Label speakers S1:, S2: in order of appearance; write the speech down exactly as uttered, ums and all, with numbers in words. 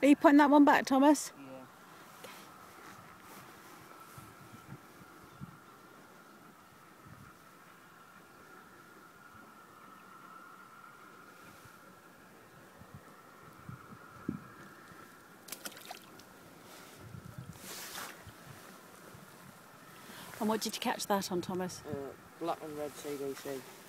S1: Are you putting that one back, Thomas?
S2: Yeah.
S1: And what did you catch that on, Thomas?
S2: Uh, black and red C D C.